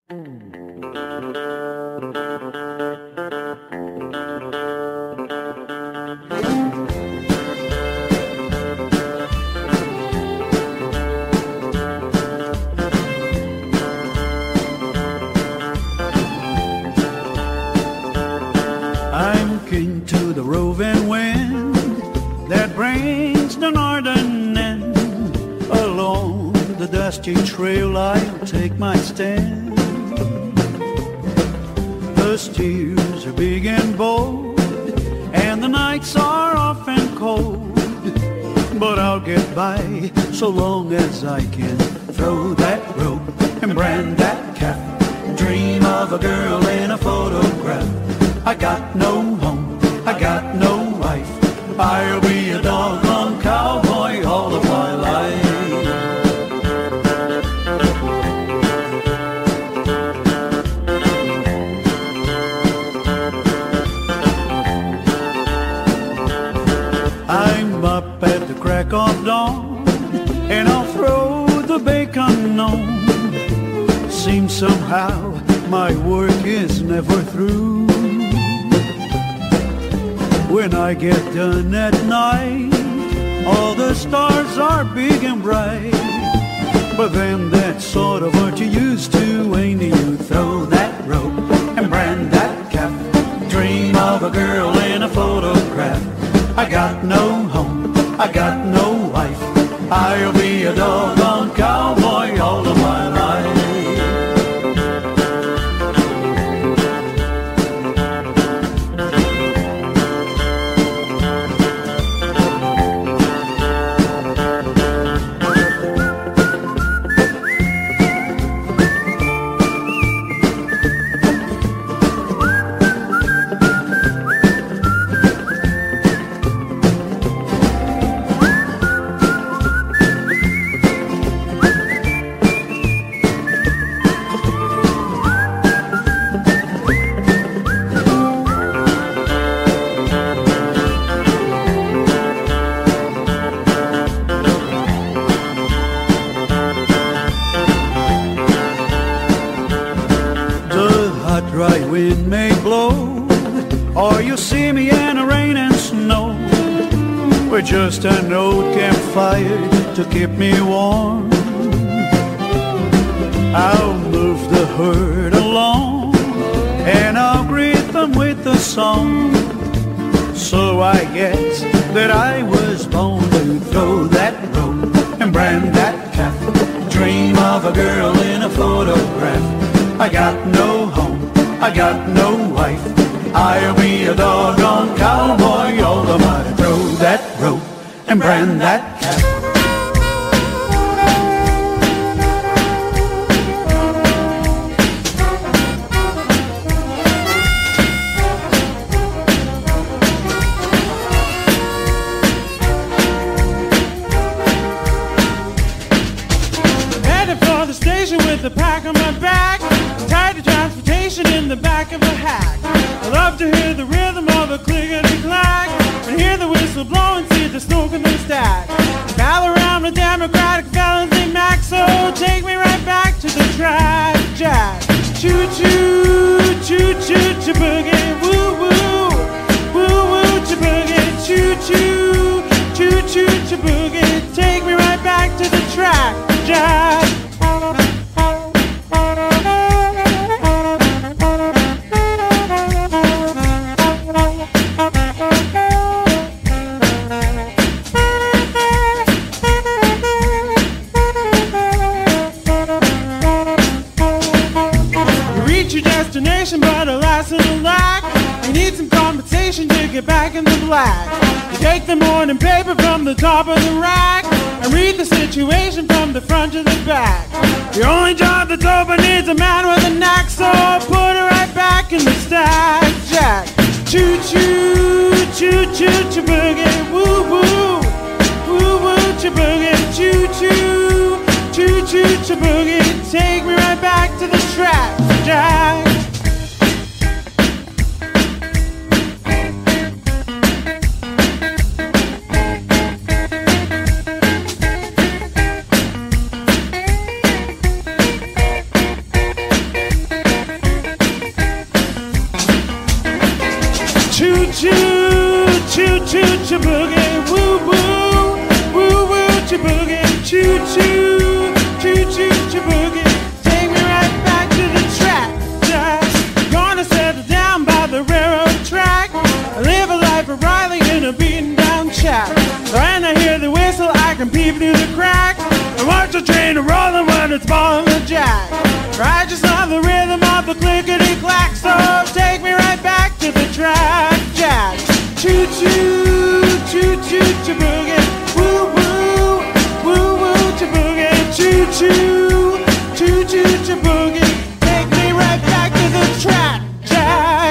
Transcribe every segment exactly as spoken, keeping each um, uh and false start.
I'm kin to the roving wind that brings the northern end. Along the dusty trail I'll take my stand. The steers are big and bold, and the nights are often cold. But I'll get by so long as I can throw that rope and brand that calf. Dream of a girl in a photograph. I got no home, I got no wife. I'll be a doggone cowboy all of my life. I'm up at the crack of dawn, and I'll throw the bacon on. Seems somehow my work is never through. When I get done at night, all the stars are big and bright. But then that's sort of what you used to, ain't you? Throw that rope and brand that calf. Dream of a girl in a photograph. I got no home, I got no wife. I'll be a doggone cowboy all of my life. Dry wind may blow, or you'll see me in the rain and snow, with just an old campfire to keep me warm. I'll move the herd along, and I'll greet them with a song. So I guess that I was born to throw that rope and brand that calf. Dream of a girl in a photograph. I got no home, I got no wife. I'll be a doggone cowboy all the time. Throw that rope and brand that calf. Headed for the station with the pack on my back. Tied to transportation in the back of a hack. I love to hear the rhythm of a clickety-clack, and hear the whistle blow and see the smoke in the stack. Gather around the Democratic fellas named Max, so take me right back to the track, Jack. Choo-choo, choo-choo, cha-boogie, woo-woo, woo-woo, cha-boogie, choo-choo, choo-choo, cha-boogie. Take me right back to the track, Jack. But alas and alack, you need some compensation to get back in the black. You take the morning paper from the top of the rack and read the situation from the front to the back. The only job that's open needs a man with a knack, so put it right back in the stack, Jack. Choo-choo, choo-choo, cha-boogie, woo-woo, woo-woo, cha-boogie, choo-choo, choo-choo, cha-boogie. Take me right back to the track, Jack. choo boogie, woo woo, woo woo choo boogie, choo choo, choo choo choo boogie. Take me right back to the track, Jack. Gonna settle down by the railroad track. I live a life of Riley in a beaten down shack. When I hear the whistle, I can peep through the crack and watch the train rolling when it's balling the jack. I just love the rhythm of the clickety clack, so take me right back to the track, Jack. Choo choo, choo choo choo boogie, woo woo, woo woo choo boogie, choo choo, choo choo choo boogie. Take me right back to the track, Jack.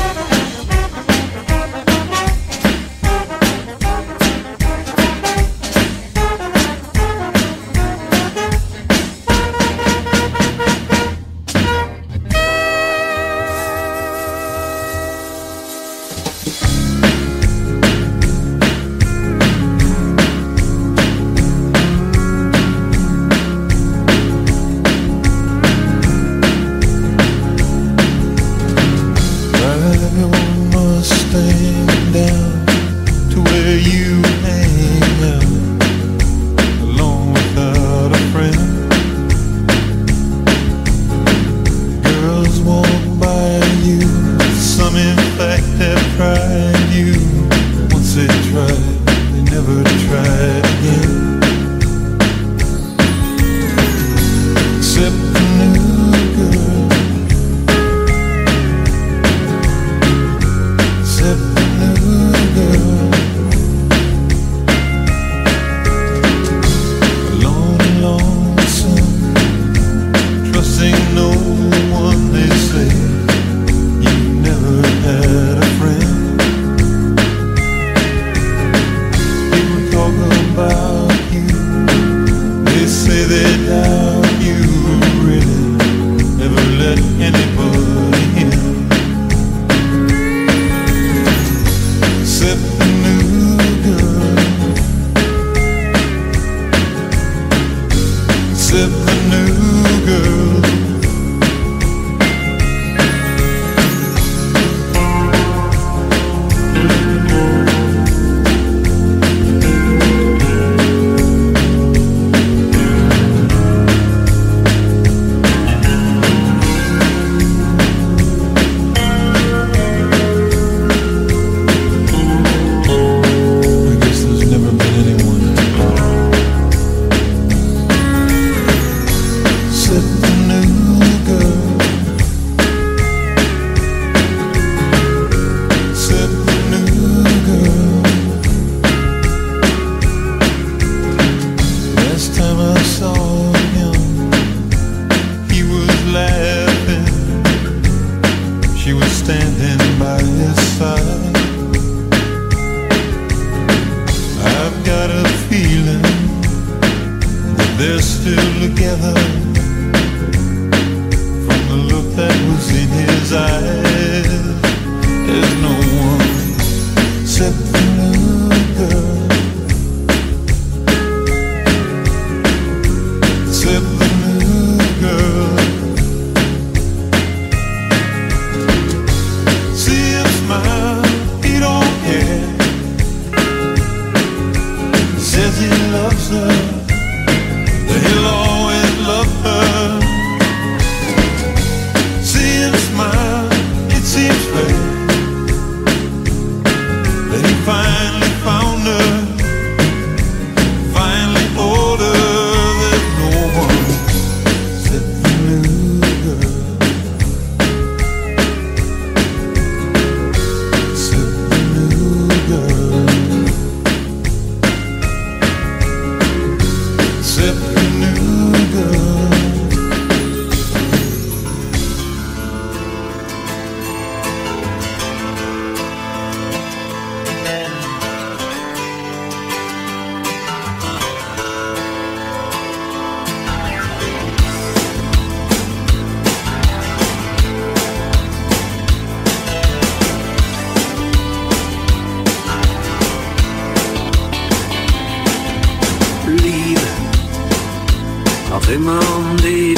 immer um ewig,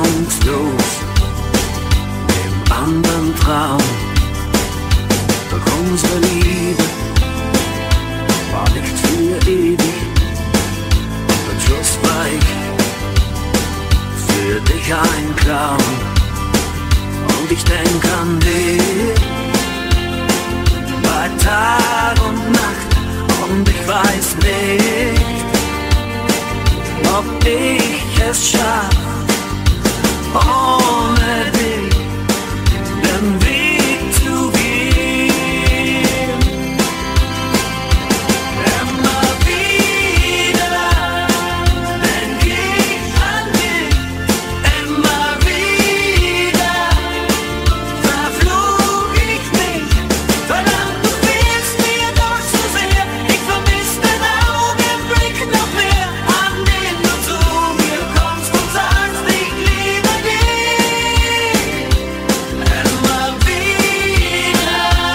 bedingungslos, im anderen Traum. Unsere Liebe war nicht für ewig. Am Schluss war ich für dich ein Clown. Und ich denk an dich bei Tag und Nacht. Und ich weiß nicht, ob ich es schaff, ohne dich den Weg zu gehen. Immer wieder denk ich an dich, immer wieder verflog ich mich. Verdammt, du fehlst mir doch so sehr, ich vermiss den Augenblick noch mehr, an dem du zu mir kommst und sagst, ich liebe dich. Immer wieder.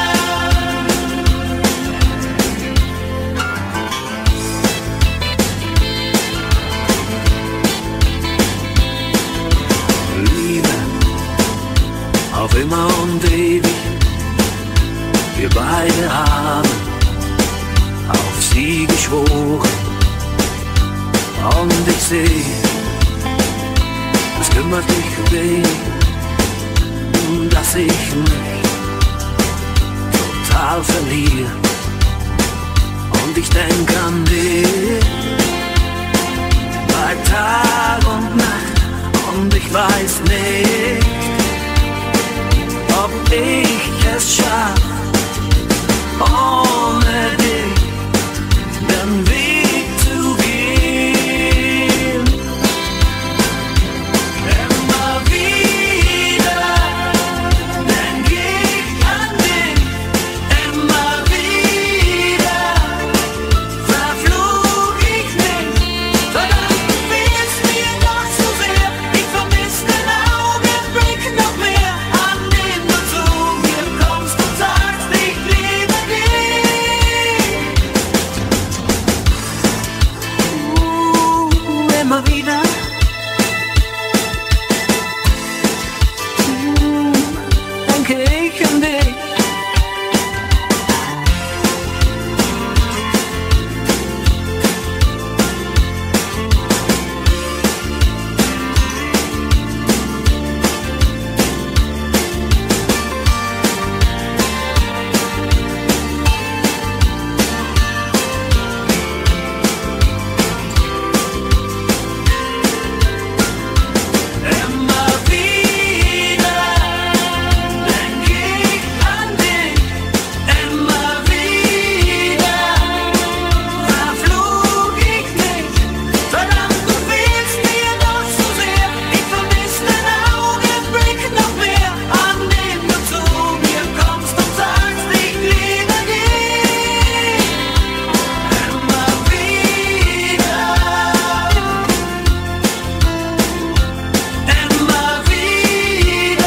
Liebe, auf immer und ewig, wir beide haben auf sie geschworen. Und ich seh, es kümmert dich wenig, dass ich mich total verliere. Und ich denk an dich bei Tag und Nacht. Und ich weiß nicht, ob ich es schaff, ohne dich den Weg zu gehen. Immer wieder denk ich an dich, immer wieder verflog ich mich. Verdammt, du fehlst mir doch so sehr, ich vermiss den Augenblick noch mehr, an dem du zu mir kommst und sagst, ich liebe dich. Uh, immer wieder. Uh, denke ich an dich. Immer wieder denk ich an dich, immer wieder verflog ich mich. Verdammt, du fehlst mir doch so sehr, ich vermiss den Augenblick noch mehr, an dem du zu mir kommst und sagst, ich liebe dich. Immer wieder. Immer wieder.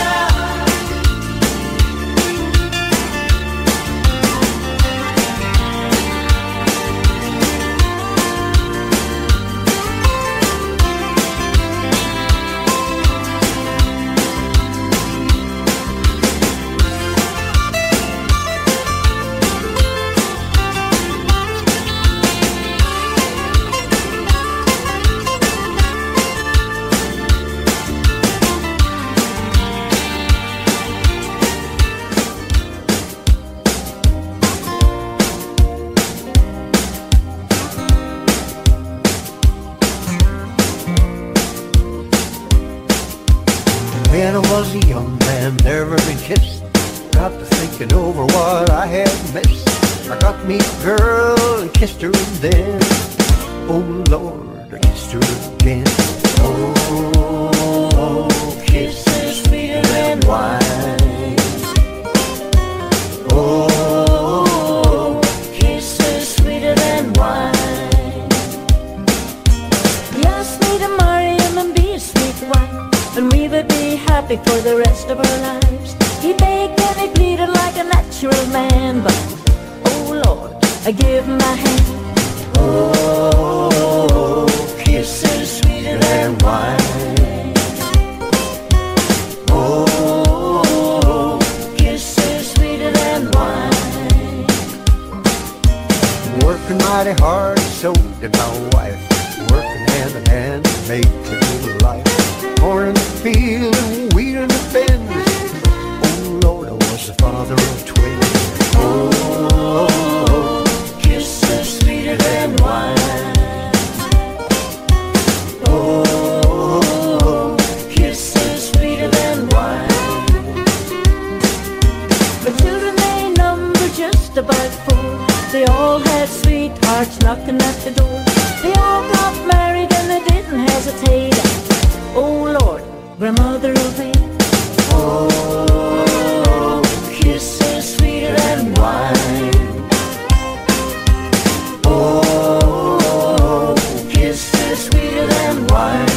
When I was a young man, never been kissed, got to thinking over what I had missed. I got me a girl and kissed her and then, oh Lord, I kissed her again. Oh, kisses sweeter than wine. Oh, kisses sweeter than wine. He asked me to marry him and be a sweet wife, and we would be happy for the rest of our lives. He begged and he pleaded like a natural man, but oh Lord, I give him my hand. Oh, kisses sweeter than wine. Oh, kisses sweeter than wine. mighty hard, so did my wife, working hand in hand to make a good life. Corn in the field and wheat in the bins. Oh Lord, I was the father of twins. Oh, kisses sweeter than wine. Oh, kisses sweeter than wine. The children, they number just about four. They all had sweethearts knocking at the door. They all got married and they didn't hesitate. Oh Lord, grandmother of eight. Oh, kisses sweeter than wine. Oh, kisses sweeter than wine.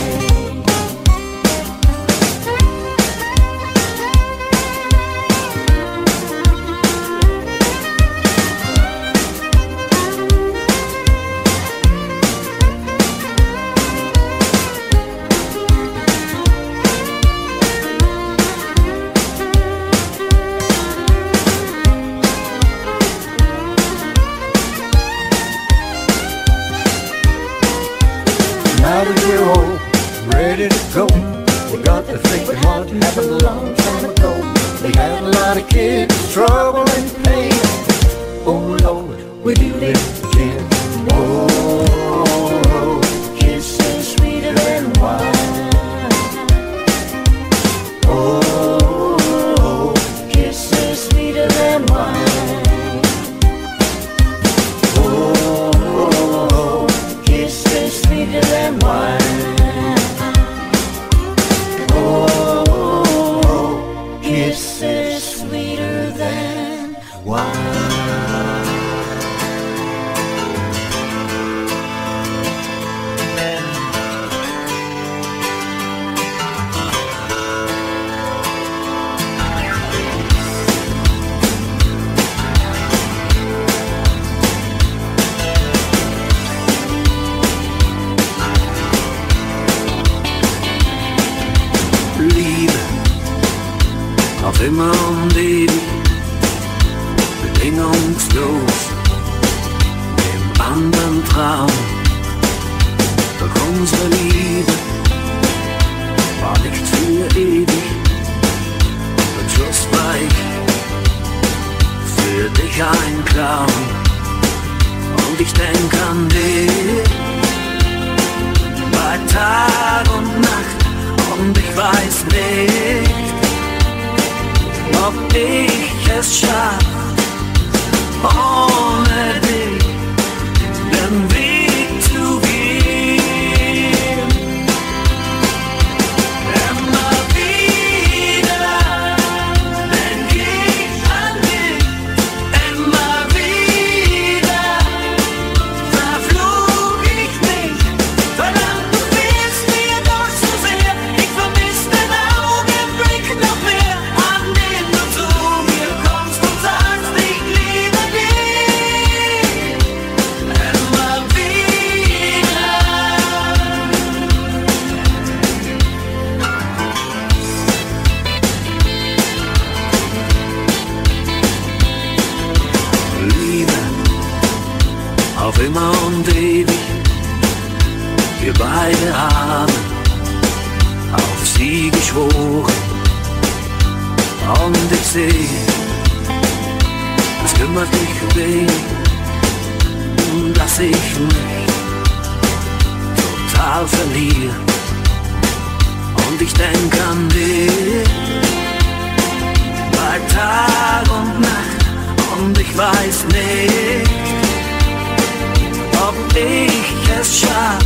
Now that we're old, ready to go, we got to think what happened a long time ago. We had a lot of kids, trouble and pain. Oh Lord, we do this again. Oh, Kisses sweeter than wine. oh, Kisses sweeter than wine. oh, Kisses sweeter than wine. oh, Kisses sweeter than wine. Liebe, auf immer und ewig, bedingungslos, im anderen Traum. Doch unsere Liebe war nicht für ewig. Am Schluss war ich für dich ein Clown. Und ich denk an dich bei Tag und Nacht. Und ich weiß nicht, ob ich es schaff, ohne dich den Weg zu gehen. Immer wieder denk ich an dich, immer wieder verflog ich mich. Verdammt, du fehlst mir doch so sehr. Ich vermiss den Augenblick noch mehr, an dem du zu mir kommst und sagst, ich liebe dich. Immer wieder. Liebe, auf immer und ewig, wir beide haben auf sie geschworen. Und ich seh, es kümmert dich wenig, dass ich mich total verliere. Und ich denk an dich bei Tag und Nacht. Und ich weiß nicht, ob ich es schaff,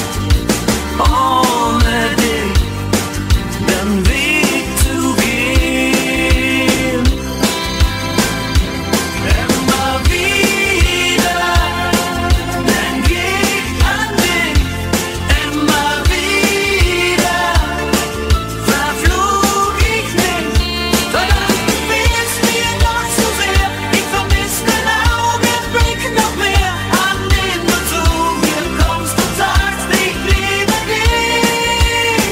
ohne dich den Weg zu gehen. Immer wieder denk ich an dich, immer wieder verflog ich nicht. Verdammt, du fehlst mir doch so sehr. Ich vermiss den Augenblick noch mehr, an dem du zu mir kommst und sagst, ich liebe dich.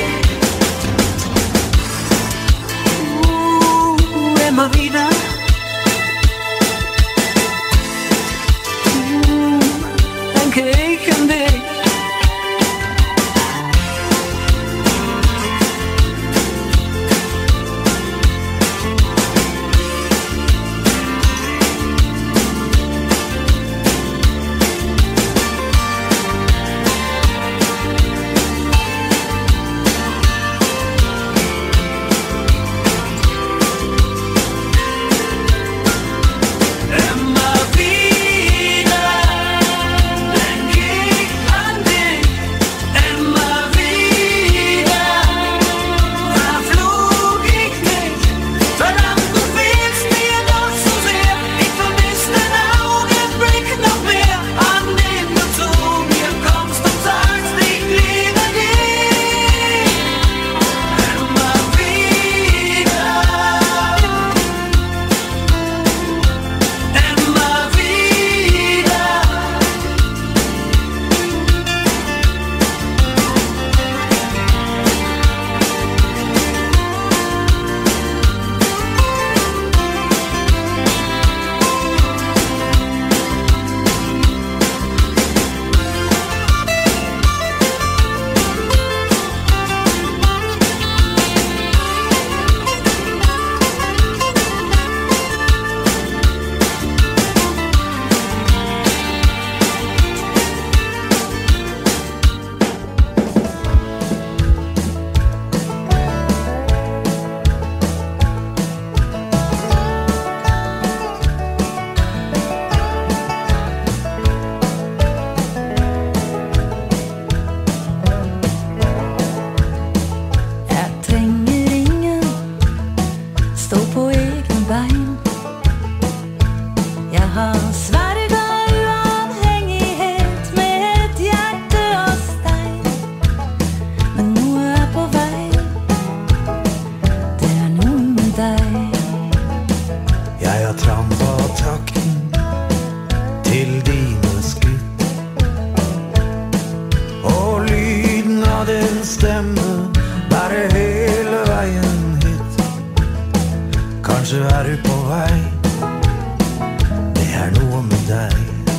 så er du på vei. Det er noe med deg.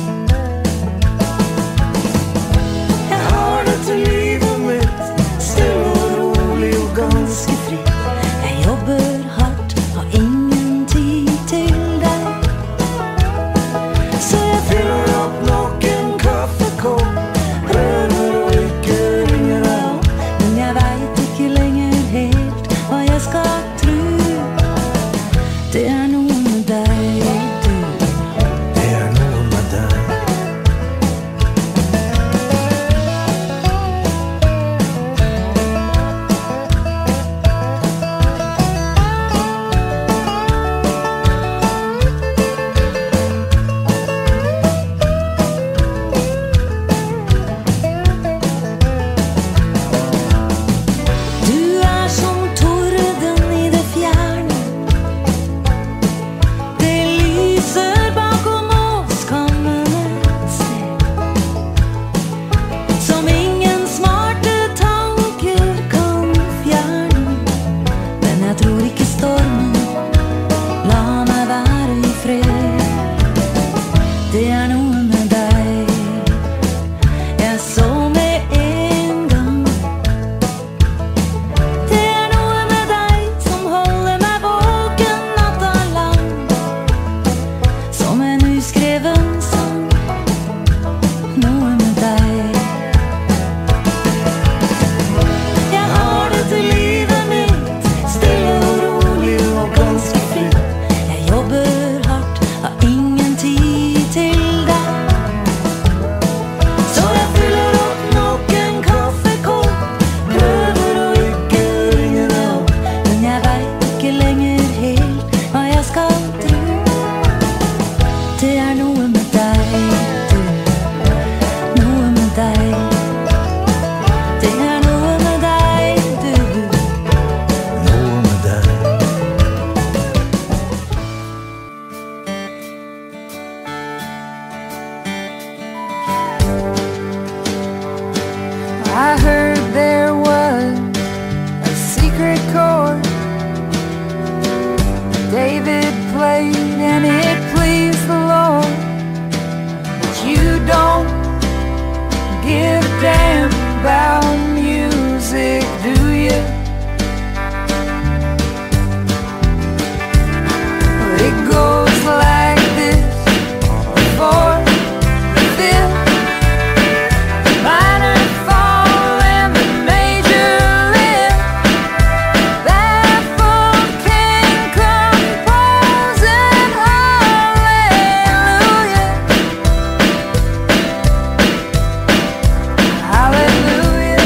Jeg har dette livet mitt, stille og rolig og ganske fri. Jeg jobber hardt, har ingen tid til deg. Så jeg Fyller opp nok en kaffekopp, prøver å ikke ringe deg opp. Men jeg vet ikke lenger helt hva jeg skal tro. Det er noe med deg, du. Det er noe med deg. Du er som torden i det fjerne. Det lyser bakom oss, kan man se. Som ingen smarte tanker kan fjerne. Men jeg tror ikke stormen, la meg være i fred. Det er noe med deg, jeg så med en gang. Det er noe med deg som holder meg våken natta lang. Som en uskreven sang, noe med deg. Jeg har dette livet mitt, stille og rolig og ganske fri. Jeg jobber hardt, har ingen tid til deg. Så jeg fyller opp nok en kaffekopp, prøver å ikke ringe deg opp. Men jeg vet ikke lenger helt hva jeg skal tro. Det er noe med deg, du. Noe med deg. Det er noe med deg, du. Noe med deg. I heard there was a secret chord David played and it pleased the Lord. But you don't give a damn about music, do you? Well, it goes like this: four, fifth, minor fall and the major lift. Baffled king composing hallelujah, hallelujah,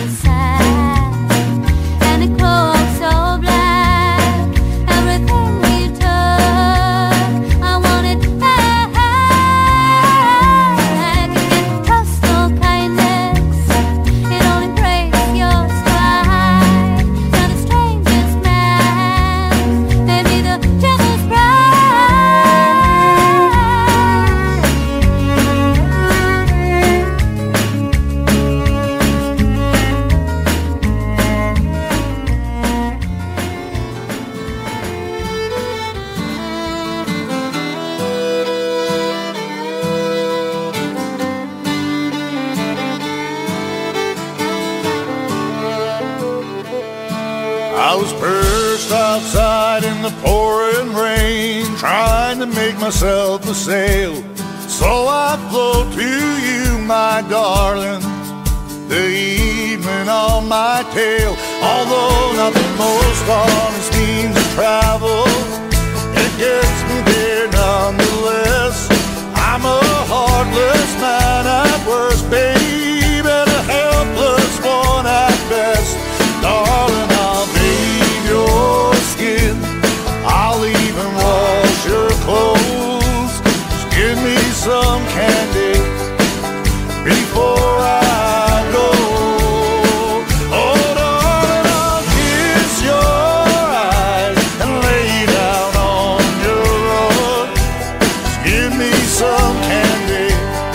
I was perched outside in the pouring rain, trying to make myself a sail, so I float to you, my darling, the evening on my tail. Although not the most honest means of travel, it gets me there nonetheless. I'm a heartless man at worst, babe, and a helpless one at best. Darling, I'll bathe your skin, I'll even wash your clothes. Just give me some candy before I go. Oh, darling, I'll kiss your eyes and lay down on your rug. Just give me some candy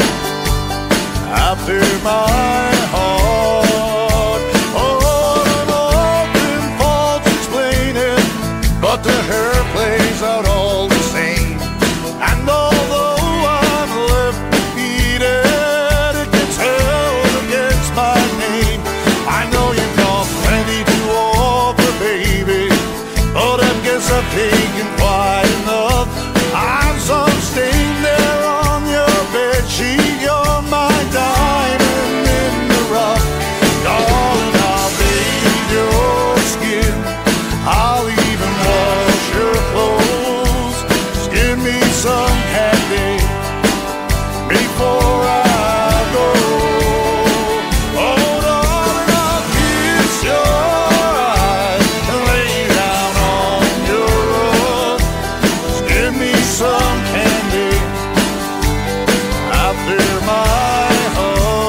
after my heart. But to her plays out all the same. And although I'm left defeated, it gets held against my name. I know you've got plenty to offer, baby, but I guess I've taken quite enough. I'm some stain there on your bedsheet. You're my diamond in the rough. Darling, I'll bathe your skin, I'll even wash your clothes. Just give me some candy before I go. Oh, darling, I'll kiss your eyes and lay down on your rug. Just give me some candy after my hug.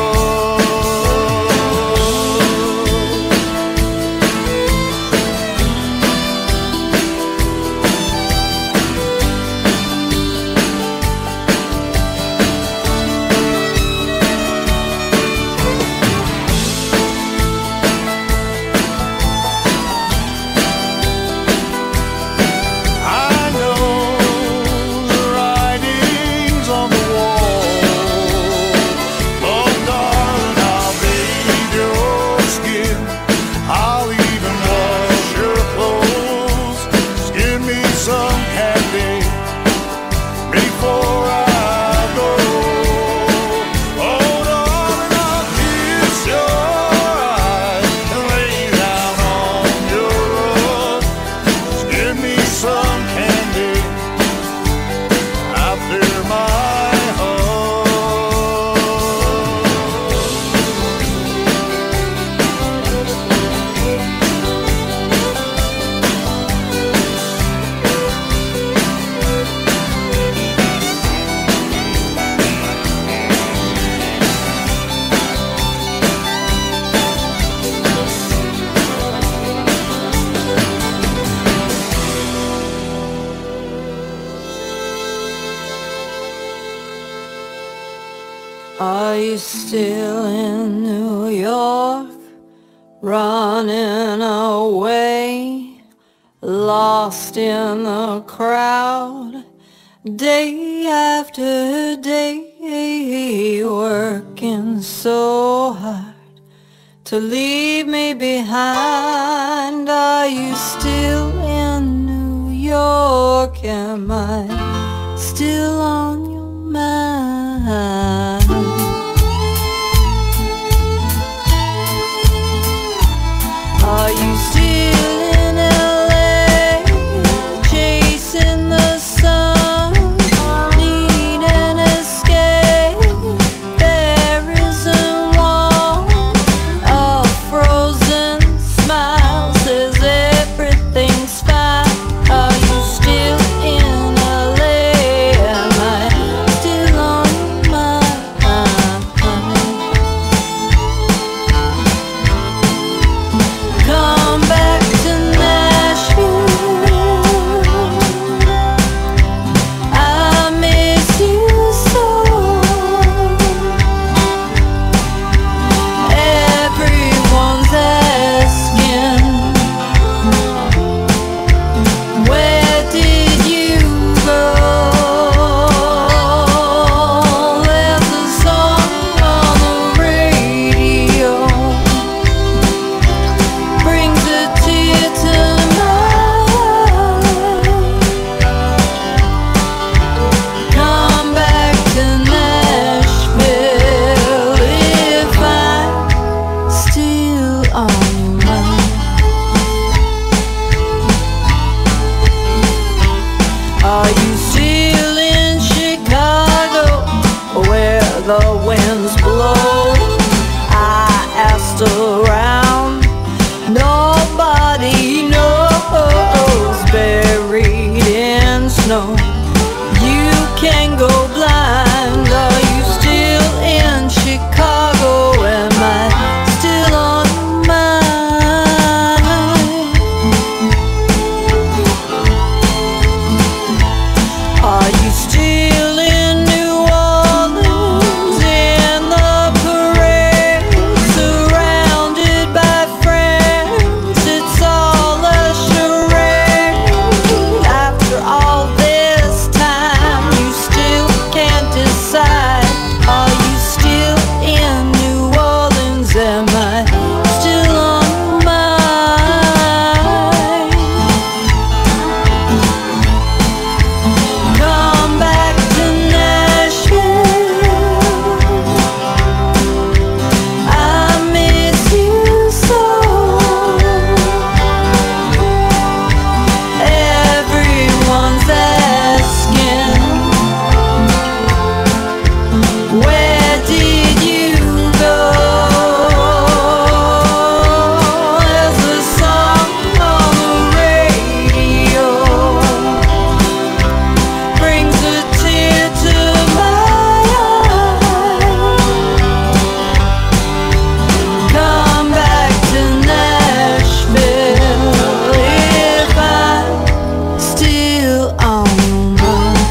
I know the writing's on the wall, but darling, I'll bathe your skin, I'll even wash your clothes. Just give me some candy before I go. Oh, darling, I'll kiss your eyes and lay down on your rug. Just give me some candy after my hug. Are you still in New York, running away, lost in the crowd, day after day, working so hard to leave me behind? Are you still in New York? Am I still on your mind? Are you still in L A, chasing the sun, need an escape? There isn't one. on your mind? Are you still in Chicago, where the winds blow? I asked around, nobody knows. Buried in snow, you can go blind. Are you still in Chicago? Am I still on your mind? Are you still in New Orleans, in the parade, surrounded by friends? It's all a charade. After all this time, you still can't decide. Are you still in New Orleans? Am I still on your mind? Come back to Nashville, I miss you so. Everyone's asking, where did you go? There's a song on the radio, brings a tear to my eye. Come back to Nashville, if I'm still on your mind.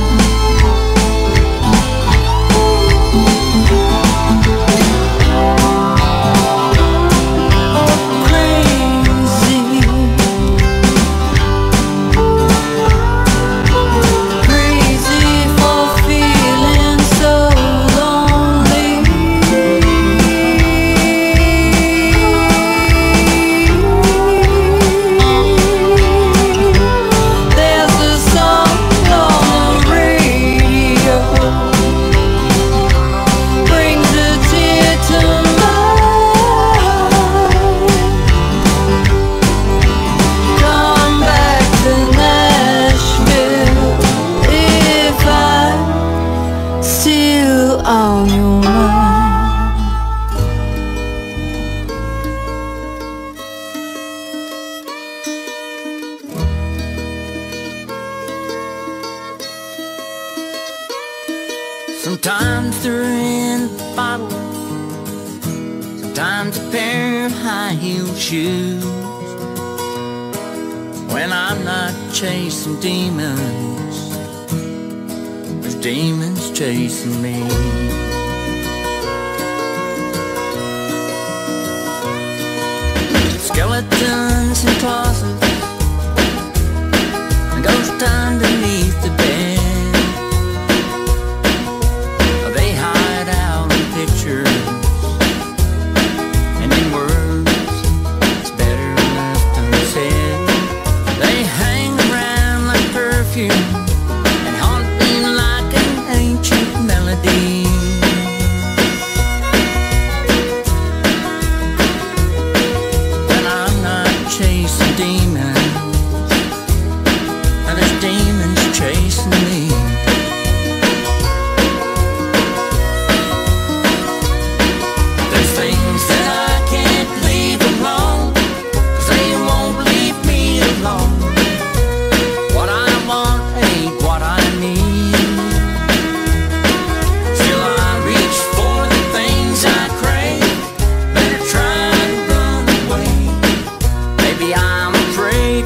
Crazy, crazy for feeling so lonely. There's a song on the radio, brings a tear to my eye. Come back to Nashville, if I'm still on your mind. Sometimes they're in a bottle, sometimes a pair of high-heel shoes. When I'm not chasing demons, there's demons chasing me. Skeletons in closets, and ghost underneath the bed. They hide out in pictures and in words it's better left unsaid. They hang around like perfume and haunt me like an ancient melody. When I'm not chasing demons, and there's demons chasing me. There's things that I can't leave alone, 'cause they won't leave me alone. What I want ain't what I need. Still I reach for the things I crave. Better try to run away. Maybe I'm afraid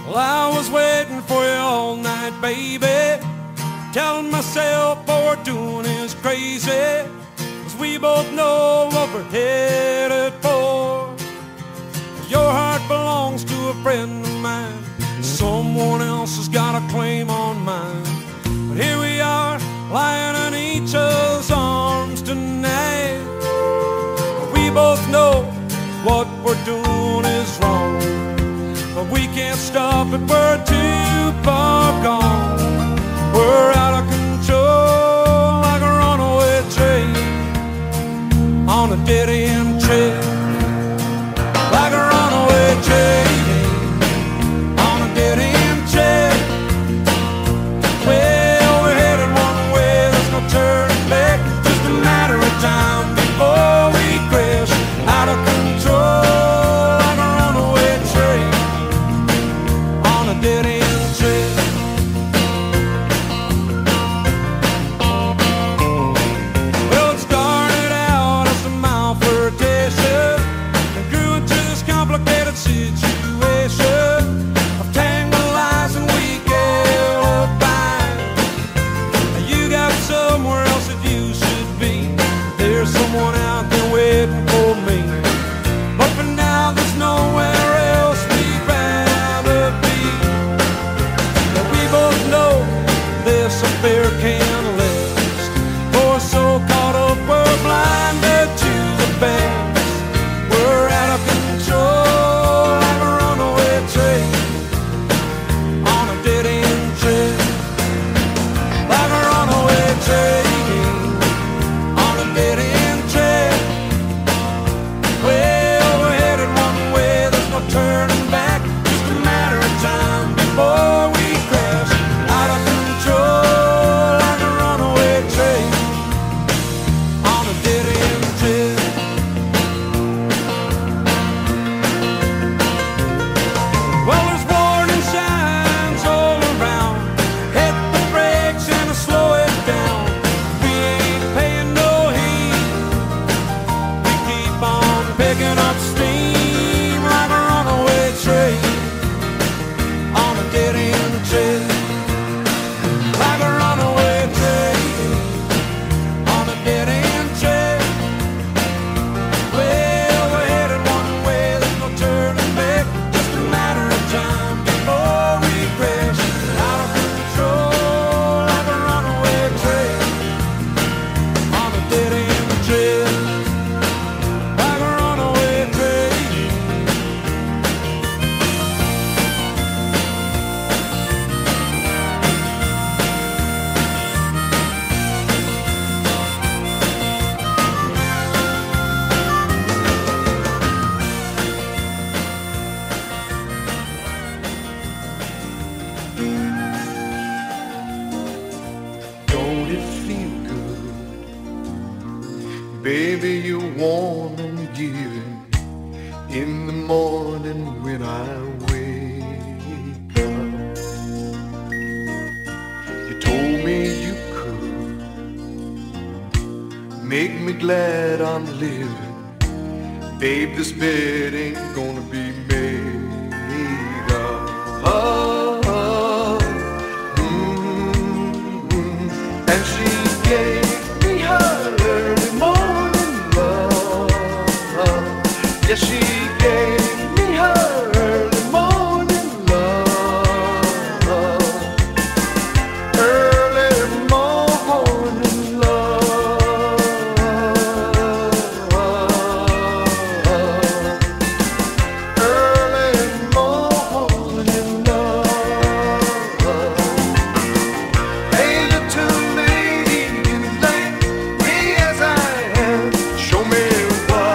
Well, I was waiting for you all night, baby, telling myself what we're doing is crazy, 'cause we both know what we're headed for. Your heart belongs to a friend of mine, someone else has got a claim on mine. But here we are, lying in each other's arms tonight. We both know what we're doing is wrong, but we can't stop it, we're too far gone. We're out of control, like a runaway train on a dead-end trail. Like a runaway train on a dead-end trail. Well, we're headed one way, there's no turning back. Just a matter of time before we crash. Out of control, like a runaway train on a dead-end trail. Well, it started out as a mild flirtation, complicated situation of tangled lies and weak alibis. You got somewhere else that you should be. There's someone out there waiting for me. But for now, there's nowhere else we'd rather be. But we both know this affair can't last. We're so caught up, we're blinded to the past. We're out of control, like a runaway train on a dead-end trail. Like a runaway train on a dead-end trail. Well, we're headed one way, there's no turning back. Just a matter of time before we crash. Out of control, like a runaway train on a dead-end trail. Well, there's warning signs all around. Hit the brakes and slow it down. We ain't paying no heed. We keep on picking up steam like a runaway train on a dead-end trail. Like a runaway train on a dead-end trail. Well, we're headed one way, there's no turning back. Just a matter of time before we crash. Out of control, like a runaway train on a dead-end trail. Like a runaway train. Don't it feel good? Baby, you're warm and giving in the morning when I wake up. You told me you could make me glad I'm living. Babe, this bed ain't gonna be made up. Oh, mm-hmm. And she gave me her early morning love. Yes, she gave me her early morning love. Early morning love. Early morning love. Hey, little lady, you like me as I am. Show me why.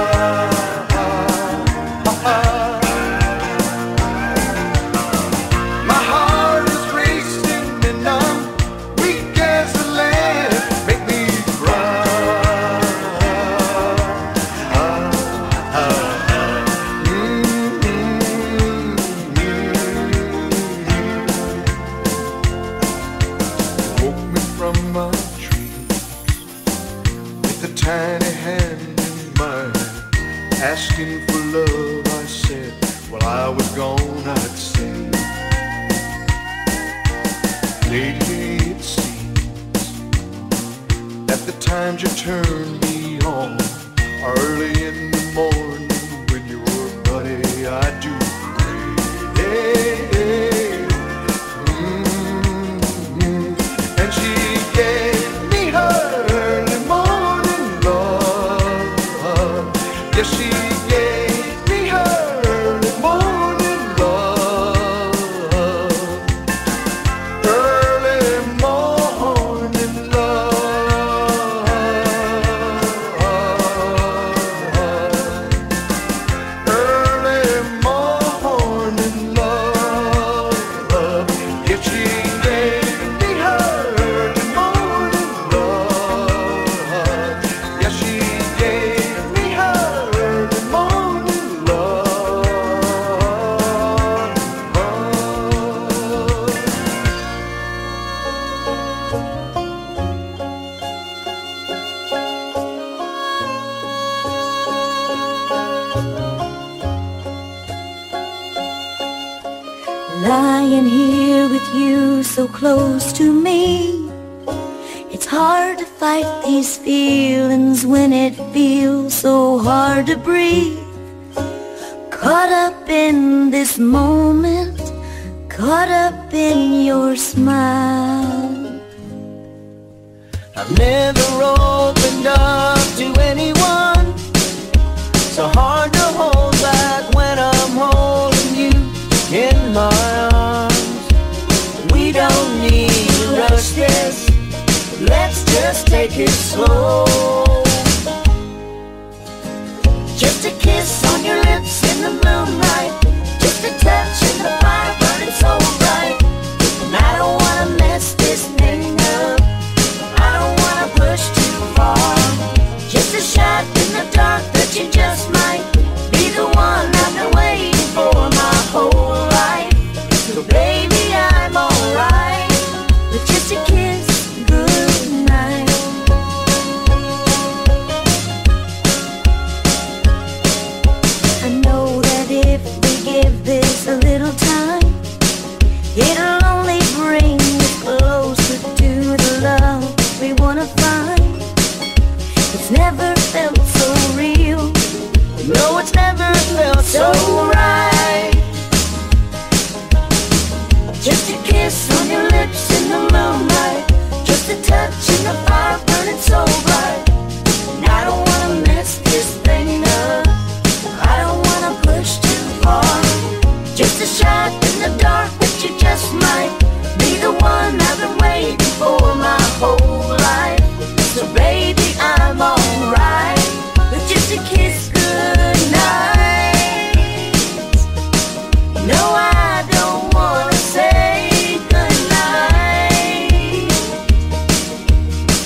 My heart is racing and I'm weak as a lamb. Make me cry. Woke me from my dreams with a tiny hand in mine, asking for love. I said, well, I was gone, I'd say. Lately it seems that the times you turn me on are early in the morning when you're buddy I do pray. Hey, hey, mm-hmm. And she gave me her early morning love. Yes, she gave me her early morning love. Early morning love. Early morning love. Yes, she gave me her early morning love. Yes, she gave me her early morning love. Lying here with you so close to me, it's hard to fight these feelings when it feels so hard to breathe. Caught up in this moment, caught up in your smile. I've never opened up to anyone, so hard to hold back when I'm holding you in my arms. We don't need to rush this, let's just take it slow. Just a kiss on your lips in the moonlight, just a touch in the fire burning so bright. And I don't wanna mess this thing up, I don't wanna push too far. Just a shot in the dark that you just might be the one I've been waiting for my whole life. So baby, I'm alright with just a kiss, good night. I know that if we give this a little time, it'll only bring us closer to the love we wanna find. It's never felt so real, no, it's never felt so right. Just a kiss on your lips in the moonlight, just a touch in the fire burning so bright. And I don't wanna mess this thing up, I don't wanna push too far. Just a shot in the dark that you just might be the one I've been waiting for my whole life. So baby, I'm alright with just a kiss, good night. No, I don't wanna say good night.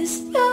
is